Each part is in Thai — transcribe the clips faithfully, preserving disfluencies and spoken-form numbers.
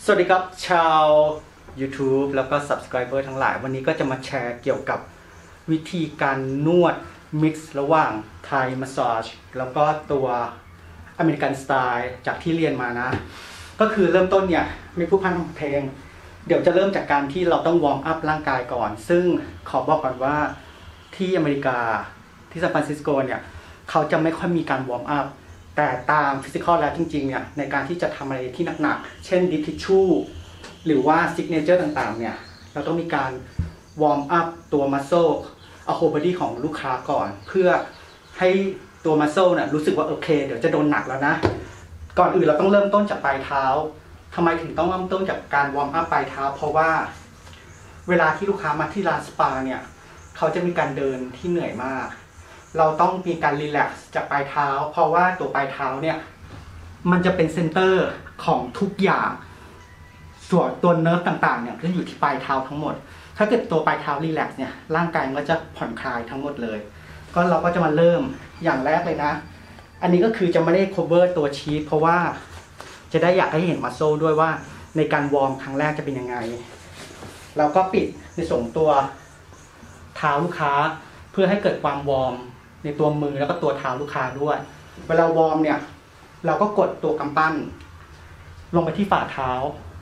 สวัสดีครับชาว YouTube แล้วก็ Subscriber ทั้งหลายวันนี้ก็จะมาแชร์เกี่ยวกับวิธีการนวด Mix ระหว่างไทยมัสซาจแล้วก็ตัวอเมริกันสไตล์จากที่เรียนมานะ ก็คือเริ่มต้นเนี่ยไม่พูดพันเพลงเดี๋ยวจะเริ่มจากการที่เราต้องวอร์มอัพร่างกายก่อนซึ่งขอบอกก่อนว่าที่อเมริกาที่ซานฟรานซิสโกเนี่ยเขาจะไม่ค่อยมีการวอร์มอัพแต่ตามฟิสิกอลแล้วจริงๆเนี่ยในการที่จะทำอะไรที่หนักๆเช่นดิฟทิชชู่หรือว่าซิกเนเจอร์ต่างๆเนี่ยเราต้องมีการวอร์มอัพตัวมัสโซอะโฮบอดี้ของลูกค้าก่อนเพื่อให้ตัวมัสโซเนี่ยรู้สึกว่าโอเคเดี๋ยวจะโดนหนักแล้วนะก่อนอื่นเราต้องเริ่มต้นจากปลายเท้าทำไมถึงต้องเริ่มต้นจากการวอร์มอัพปลายเท้าเพราะว่าเวลาที่ลูกค้ามาที่ร้านสปาเนี่ยเขาจะมีการเดินที่เหนื่อยมากเราต้องมีการรีแลกซ์จากปลายเท้าเพราะว่าตัวปลายเท้าเนี่ยมันจะเป็นเซนเตอร์ของทุกอย่างส่วนตัวเนิร์ฟต่างๆเนี่ยก็อยู่ที่ปลายเท้าทั้งหมดถ้าเกิดตัวปลายเท้ารีแลกซ์เนี่ยร่างกายมันก็จะผ่อนคลายทั้งหมดเลยก็เราก็จะมาเริ่มอย่างแรกเลยนะอันนี้ก็คือจะไม่ได้ cover ตัวชีทเพราะว่าจะได้อยากให้เห็นมัสโซด้วยว่าในการวอร์มครั้งแรกจะเป็นยังไงเราก็ปิดในส่วนตัวเท้าลูกค้าเพื่อให้เกิดความวอร์มในตัวมือแล้วก็ตัวเท้าลูกค้าด้วยเวลาวอร์มเนี่ยเราก็กดตัวกำปั้นลงไปที่ฝ่าเท้า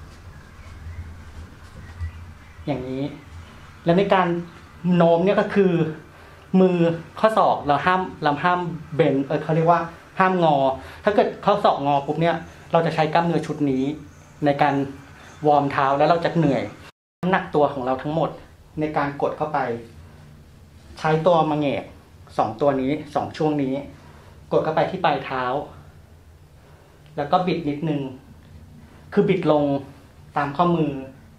อย่างนี้แล้วในการโน้มเนี่ยก็คือมือข้อศอกเราห้ามเราห้ามเบนเออเขาเรียกว่าห้ามงอถ้าเกิดข้อศอกงอปุ๊บเนี่ยเราจะใช้กล้ามเนื้อชุดนี้ในการวอร์มเท้าแล้วเราจะเหนื่อยน้ำหนักตัวของเราทั้งหมดในการกดเข้าไปใช้ตัวมังเงกสองตัวนี้สองช่วงนี้กดเข้าไปที่ปลายเท้าแล้วก็บิดนิดนึงคือบิดลงตามข้อมือ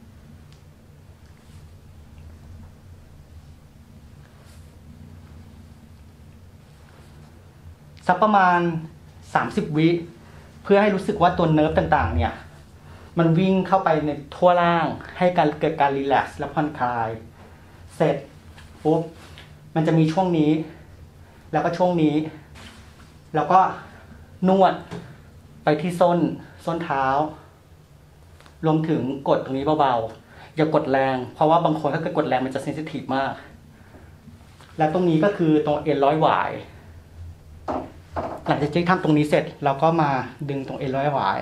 สักประมาณสามสิบวิเพื่อให้รู้สึกว่าตัวเนิร์ฟต่างๆเนี่ยมันวิ่งเข้าไปในทั่วร่างให้การเกิดการรีแลกซ์และผ่อนคลายเสร็จปุ๊บมันจะมีช่วงนี้แล้วก็ช่วงนี้แล้วก็นวดไปที่ส้นส้นเท้ารวมถึงกดตรงนี้เบาๆอย่ากดแรงเพราะว่าบางคนถ้าเกิดกดแรงมันจะเซนซิทีฟมากและตรงนี้ก็คือตรงเอ็นร้อยหวายหลังจากที่ทำตรงนี้เสร็จเราก็มาดึงตรงเอ็นร้อยหวาย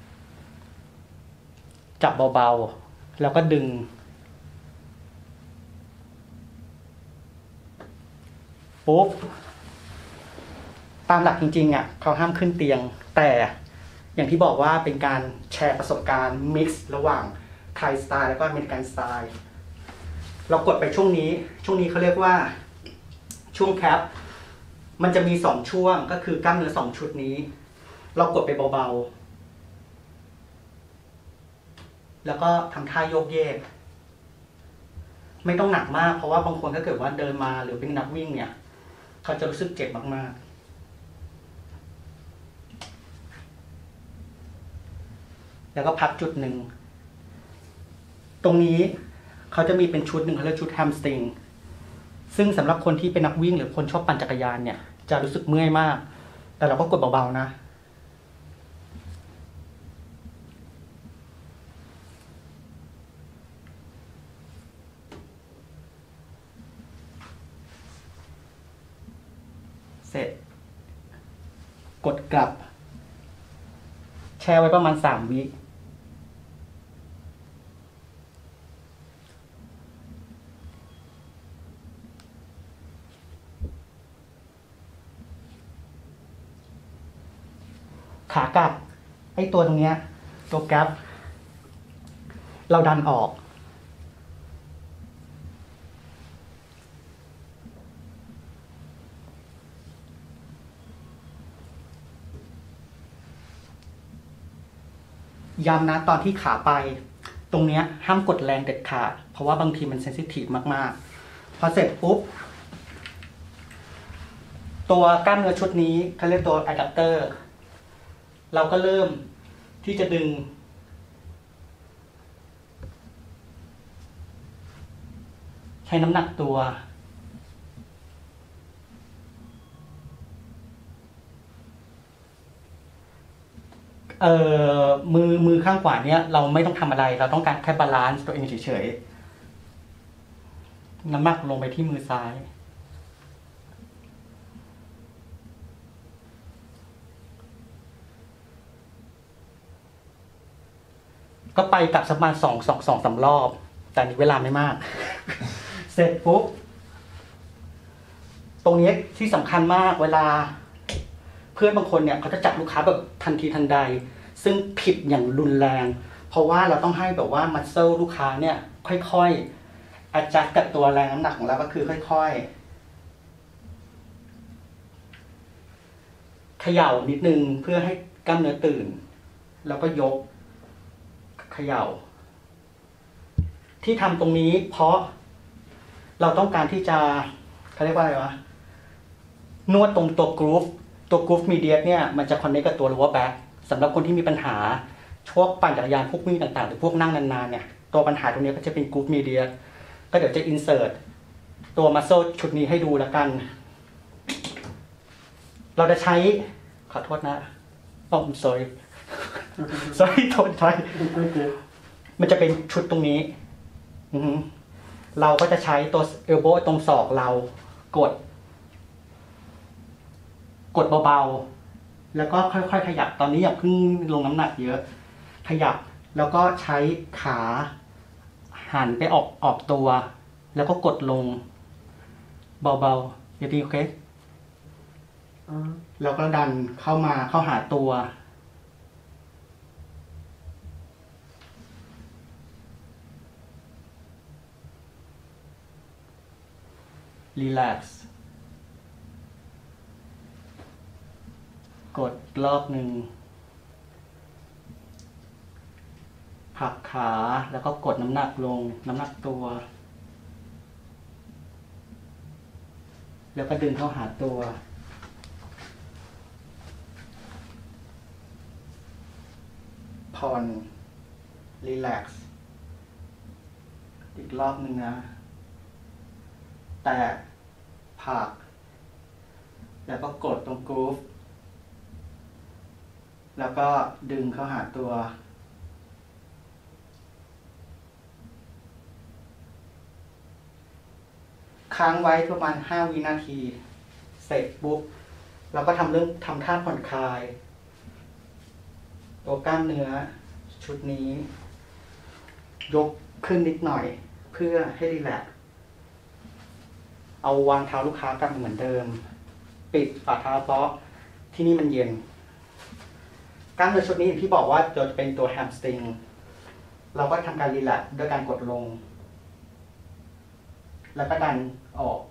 จับเบาๆแล้วก็ดึงปุ๊บตามหลักจริงๆอ่ะเขาห้ามขึ้นเตียงแต่อย่างที่บอกว่าเป็นการแชร์ประสบการณ์มิกซ์ระหว่างไทยสไตล์แล้วก็อเมริกันสไตล์เรากดไปช่วงนี้ช่วงนี้เขาเรียกว่าช่วงแคปมันจะมีสองช่วงก็คือกล้ามเนื้อสองชุดนี้เรากดไปเบาๆแล้วก็ทำท่าโยกเยกไม่ต้องหนักมากเพราะว่าบางคนถ้าเกิดว่าเดินมาหรือเป็นนักวิ่งเนี่ยเขาจะรู้สึกเจ็บมากๆแล้วก็พักจุดหนึ่งตรงนี้เขาจะมีเป็นชุดหนึ่งเขาเรียกชุดแฮมสตริงซึ่งสำหรับคนที่เป็นนักวิ่งหรือคนชอบปั่นจักรยานเนี่ยจะรู้สึกเมื่อยมากแต่เราก็กดเบาๆนะเสร็จกดกลับแช่ไว้ประมาณสามวิขากลับไอ้ตัวตรงเนี้ยตัวแก๊ปเราดันออกย้ำนะตอนที่ขาไปตรงเนี้ยห้ามกดแรงเด็ดขาดเพราะว่าบางทีมันเซนซิทีฟมากๆพอเสร็จปุ๊บตัวกล้ามเนื้อชุดนี้เขาเรียกตัวอะแดปเตอร์เราก็เริ่มที่จะดึงใช้น้ำหนักตัว อเอ่อมือมือข้างขวาเนี้ยเราไม่ต้องทำอะไรเราต้องการแค่บาลานซ์ตัวเองเฉยๆน้ำหนักลงไปที่มือซ้ายก็ไปกลับสักประมาณสองสองสองสามรอบแต่นี้เวลาไม่มาก เสร็จปุ๊บตรงนี้ที่สำคัญมากเวลาเพื่อนบางคนเนี่ยเขาจะจับลูกค้าแบบทันทีทันใดซึ่งผิดอย่างรุนแรงเพราะว่าเราต้องให้แบบว่ามัสเซลลูกค้าเนี่ยค่อยๆอาจัดกับตัวแรงน้ำหนักของเราก็คือค่อยๆเขย่านิดนึงเพื่อให้กล้ามเนื้อตื่นแล้วก็ยกเขย่าที่ทำตรงนี้เพราะเราต้องการที่จะเขาเรียกว่าอะไรวะนวดตรงตัวกรูฟตัวกรูฟมีเดียเนี่ยมันจะคอนเนคกับตัว lower back สำหรับคนที่มีปัญหาช่วงปั่นจักรยานพวกวิ่งต่างๆหรือพวกนั่งนานๆเนี่ยตัวปัญหาตรงนี้ก็จะเป็นกรูฟมีเดียก็เดี๋ยวจะ insert ตัว muscle ชุดนี้ให้ดูแล้วกันเราจะใช้ขอโทษนะอ๋อ sorry sorry โทษทีมันจะเป็นชุดตรงนี้เราก็จะใช้ตัวเอลโบว์ตรงศอกเรากดกดเบาๆแล้วก็ค่อยๆขยับตอนนี้อย่าเพิ่งลงน้ำหนักเยอะขยับแล้วก็ใช้ขาหันไปออกออกตัวแล้วก็กดลงเบาๆอย่าตีโอเคแล้วก็ดันเข้ามาเข้าหาตัวรีแลกซ์กดรอบหนึ่งผลักขาแล้วก็กดน้ำหนักลงน้ำหนักตัวแล้วก็ดึงเข้าหาตัวผ่อนรีแลกซ์อีกรอบหนึ่งนะแต่ผลักแล้วก็กดตรงกรูฟแล้วก็ดึงเข้าหาตัวค้างไว้ประมาณห้าวินาทีเสร็จปุ๊บเราก็ทำเรื่องทำท่าผ่อนคลายตัวกล้ามเนื้อชุดนี้ยกขึ้นนิดหน่อยเพื่อให้รีแลกซ์เอาวางเท้าลูกค้ากลับเหมือนเดิมปิดฝ่าเท้าเพราะที่นี่มันเย็นกล้ามเนื้อชุดนี้ที่บอกว่าจะเป็นตัวแฮมสตริงเราก็ทำการรีแลกซ์ด้วยการกดลงแล้วก็ดันออก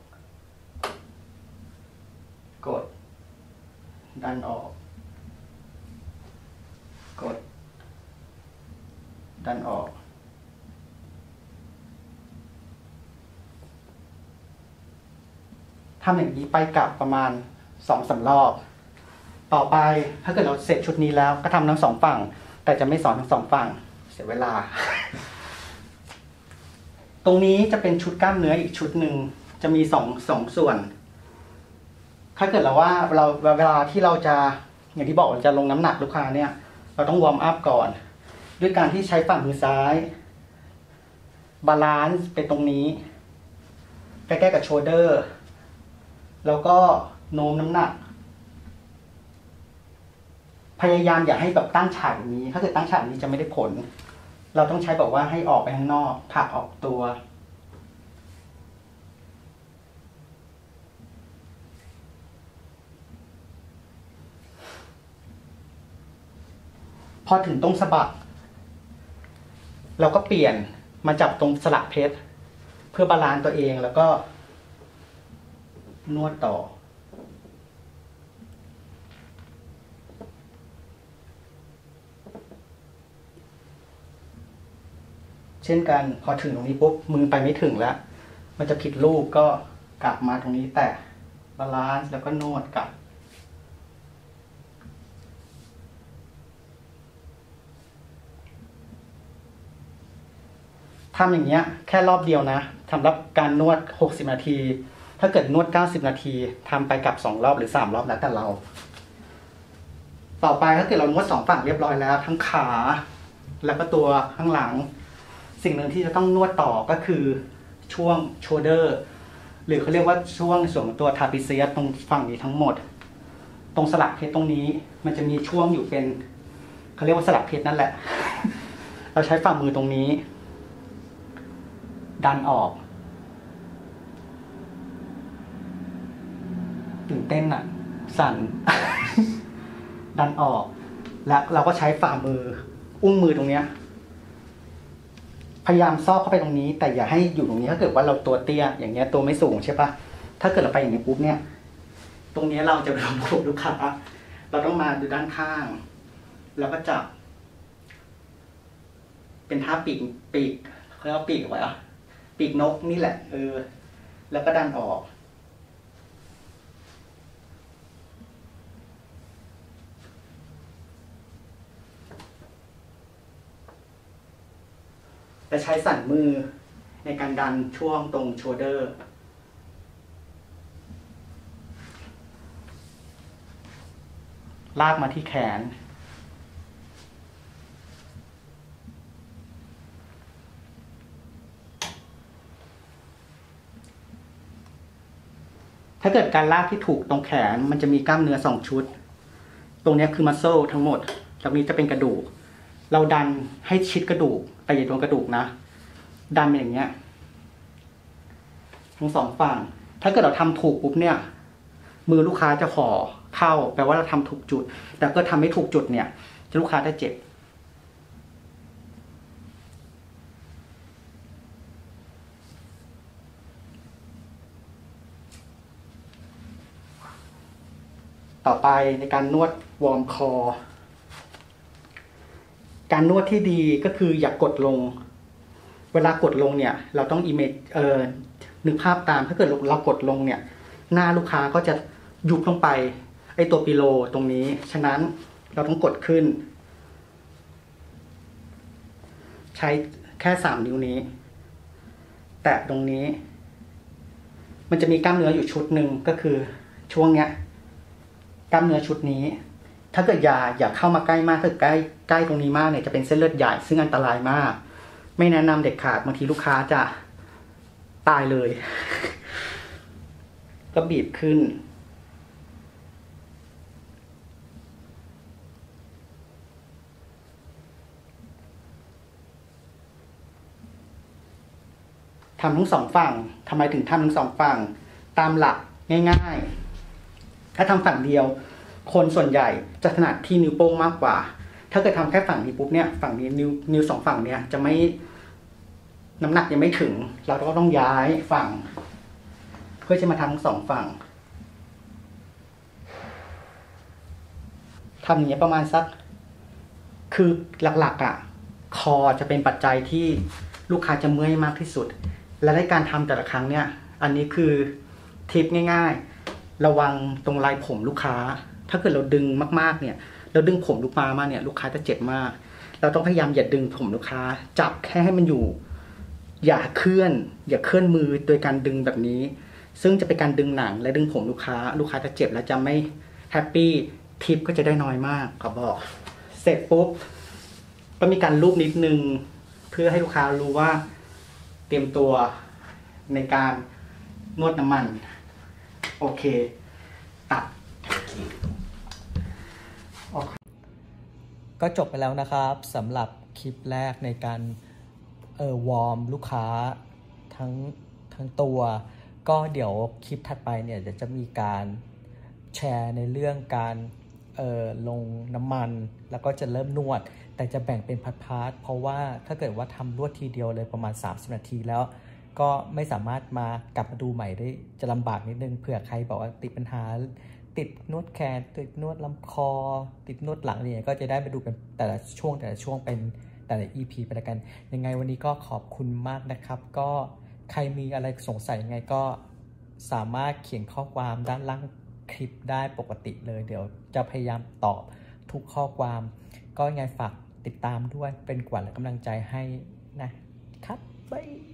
กดดันออกกดดันออกทำอย่างนี้ไปกลับประมาณสองสามรอบต่อไปถ้าเกิดเราเสร็จชุดนี้แล้วก็ทำทั้งสองฝั่งแต่จะไม่สอนทั้งสองฝั่งเสียเวลา ตรงนี้จะเป็นชุดกล้ามเนื้ออีกชุดหนึ่งจะมีสองสองส่วนถ้าเกิดเราว่าเราเวลาที่เราจะอย่างที่บอกเราจะลงน้ำหนักลูกค้าเนี่ยเราต้องวอร์มอัพก่อนด้วยการที่ใช้ฝั่งมือซ้ายบาลานซ์ไปตรงนี้ใกล้ๆกับโชเดอร์แล้วก็โน้มน้ำหนักพยายามอย่าให้แบบตั้งฉากอย่างนี้ถ้าเกิดตั้งฉากนี้จะไม่ได้ผลเราต้องใช้แบบว่าให้ออกไปข้างนอกผลักออกตัวพอถึงตรงสะบักเราก็เปลี่ยนมาจับตรงสลักเพชรเพื่อบาลานซ์ตัวเองแล้วก็นวดต่อเช่นกันพอถึงตรงนี้ปุ๊บมือไปไม่ถึงแล้วมันจะผิดรูปก็กลับมาตรงนี้แตะบาลานซ์แล้วก็นวดกลับทำอย่างเงี้ยแค่รอบเดียวนะสำหรับการนวดหกสิบนาทีถ้าเกิดนวดเก้าสิบนาทีทำไปกับสองรอบหรือสามรอบแล้วแต่เราต่อไปถ้าเกิดเรานวดสองฝั่งเรียบร้อยแล้วทั้งขาแล้วก็ตัวข้างหลังสิ่งหนึ่งที่จะต้องนวดต่อก็คือช่วงโชเดอร์หรือเขาเรียกว่าช่วงส่วนตัวทาปิเซียตรงฝั่งนี้ทั้งหมดตรงสลักเพชรตรงนี้มันจะมีช่วงอยู่เป็นเขาเรียกว่าสลักเพชรนั่นแหละ เราใช้ฝ่ามือตรงนี้ดันออกตื่นเต้นอ่ะสั่น ดันออกแล้วเราก็ใช้ฝ่ามืออุ้งมือตรงเนี้ยพยายามซอกเข้าไปตรงนี้แต่อย่าให้อยู่ตรงนี้ถ้าเกิดว่าเราตัวเตี้ยอย่างเงี้ยตัวไม่สูงใช่ปะถ้าเกิดเราไปอย่างนี้ปุ๊บเนี่ยตรงนี้เราจะไปลงโขกลูกค้าเราต้องมาดูด้านข้างแล้วก็จับเป็นท่าปีกปีกเขาเรียกว่าปีกอะไรอ่ะปีกนกนี่แหละเออแล้วก็ดันออกจะใช้สั่นมือในการดันช่วงตรงโชเดอร์ลากมาที่แขนถ้าเกิดการลากที่ถูกตรงแขนมันจะมีกล้ามเนื้อสองชุดตรงนี้คือมัสเซลทั้งหมดตรงนี้จะเป็นกระดูกเราดันให้ชิดกระดูกแต่อย่าโดนกระดูกนะดันเป็นอย่างเงี้ยทั้งสองฝั่งถ้าเกิดเราทำถูกปุ๊บเนี่ยมือลูกค้าจะขอเข้าแปลว่าเราทำถูกจุดแต่ก็ทำไม่ถูกจุดเนี่ยจะลูกค้าจะเจ็บต่อไปในการนวดวอร์มคอการนวดที่ดีก็คืออย่ากกดลงเวลากดลงเนี่ยเราต้องอิเมจเอ่อนึกภาพตามถ้าเกิดเรากดลงเนี่ยหน้าลูกค้าก็จะยุบลงไปไอตัวปิโลตรงนี้ฉะนั้นเราต้องกดขึ้นใช้แค่สามนิ้วนี้แตะตรงนี้มันจะมีกล้ามเนื้ออยู่ชุดหนึ่งก็คือช่วงเนี้ยกล้ามเนื้อชุดนี้ถ้าเกิดอย่าอย่าเข้ามาใกล้มากถ้าใกล้ใกล้ตรงนี้มากเนี่ยจะเป็นเส้นเลือดใหญ่ซึ่งอันตรายมากไม่แนะนำเด็ดขาดบางทีลูกค้าจะตายเลย ก็บีบขึ้นทำทั้งสองฝั่งทำไมถึงทำทั้งสองฝั่งตามหลักง่ายๆถ้าทำฝั่งเดียวคนส่วนใหญ่จะถนัดที่นิ้วโป้งมากกว่าถ้าเกิดทำแค่ฝั่งนี้ปุ๊บเนี่ยฝั่งนี้นิ้วนิ้วสองฝั่งเนี่ยจะไม่น้ำหนักยังไม่ถึงเราก็ต้องย้ายฝั่งเพื่อจะมาทำทั้งสองฝั่งทำอย่างนี้ประมาณสักคือหลักๆอ่ะคอจะเป็นปัจจัยที่ลูกค้าจะเมื่อยมากที่สุดและในการทำแต่ละครั้งเนี่ยอันนี้คือทิปง่ายๆระวังตรงลายผมลูกค้าถ้าเกิดเราดึงมากๆเนี่ยเราดึงผมลูกค้ามาเนี่ยลูกค้าจะเจ็บมากเราต้องพยายามอย่าดึงผมลูกค้าจับแค่ให้มันอยู่อย่าเคลื่อนอย่าเคลื่อนมือโดยการดึงแบบนี้ซึ่งจะเป็นการดึงหนังและดึงผมลูกค้าลูกค้าจะเจ็บและจะไม่แฮปปี้ทิปก็จะได้น้อยมากขอบอกเสร็จปุ๊บก็มีการลูบนิดนึงเพื่อให้ลูกค้ารู้ว่าเตรียมตัวในการนวดน้ำมันโอเคตัดก็จบไปแล้วนะครับสำหรับคลิปแรกในการเออวอร์มลูกค้าทั้งทั้งตัวก็เดี๋ยวคลิปถัดไปเนี่ยเดี๋ยวจะมีการแชร์ในเรื่องการเออลงน้ำมันแล้วก็จะเริ่มนวดแต่จะแบ่งเป็นพาร์ทๆเพราะว่าถ้าเกิดว่าทำรวดทีเดียวเลยประมาณสามสิบนาทีแล้วก็ไม่สามารถมากลับมาดูใหม่ได้จะลำบากนิดนึงเผื่อใครบอกว่าติดปัญหาติดนวดแขนติดนวดลำคอติดนวดหลังเนี่ยก็จะได้ไปดูเป็นแต่ละช่วงแต่ละช่วงเป็นแต่ละ อี พี ไปแล้วกันยังไงวันนี้ก็ขอบคุณมากนะครับก็ใครมีอะไรสงสัยยังไงก็สามารถเขียนข้อความด้านล่างคลิปได้ปกติเลยเดี๋ยวจะพยายามตอบทุกข้อความก็ยังไงฝากติดตามด้วยเป็นกำลังและกำลังใจให้นะครับบ๊าย